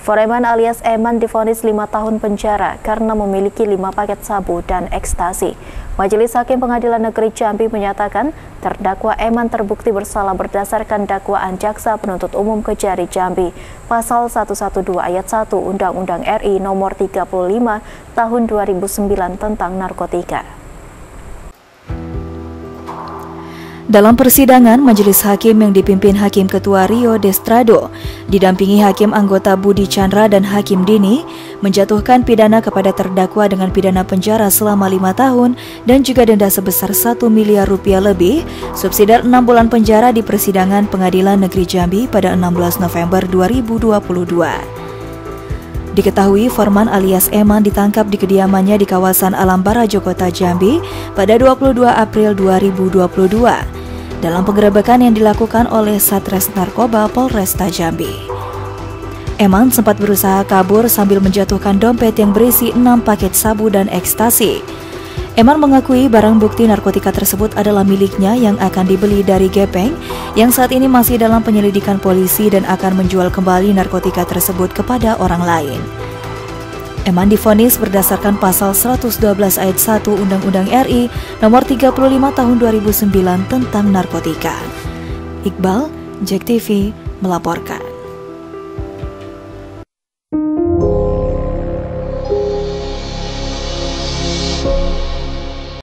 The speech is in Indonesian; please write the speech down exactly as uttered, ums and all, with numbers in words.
Foreman alias Eman divonis lima tahun penjara karena memiliki lima paket sabu dan ekstasi. Majelis Hakim Pengadilan Negeri Jambi menyatakan terdakwa Eman terbukti bersalah berdasarkan dakwaan Jaksa Penuntut Umum Kejari Jambi Pasal seratus dua belas Ayat satu Undang-Undang R I Nomor tiga puluh lima Tahun dua ribu sembilan tentang narkotika. Dalam persidangan, Majelis Hakim yang dipimpin Hakim Ketua Rio Destrado, didampingi Hakim Anggota Budi Chandra dan Hakim Dini, menjatuhkan pidana kepada terdakwa dengan pidana penjara selama lima tahun dan juga denda sebesar satu miliar rupiah lebih, subsidiar enam bulan penjara di persidangan Pengadilan Negeri Jambi pada enam belas November dua ribu dua puluh dua. Diketahui Foreman alias Eman ditangkap di kediamannya di kawasan Alam Barajo, Kota Jambi pada dua puluh dua April dua ribu dua puluh dua dalam penggerebekan yang dilakukan oleh Satres Narkoba Polresta Jambi. Eman sempat berusaha kabur sambil menjatuhkan dompet yang berisi enam paket sabu dan ekstasi. Eman mengakui barang bukti narkotika tersebut adalah miliknya yang akan dibeli dari Gepeng yang saat ini masih dalam penyelidikan polisi dan akan menjual kembali narkotika tersebut kepada orang lain. Eman divonis berdasarkan pasal seratus dua belas ayat satu Undang-Undang R I Nomor tiga puluh lima Tahun dua ribu sembilan tentang narkotika. Iqbal, Jack T V melaporkan.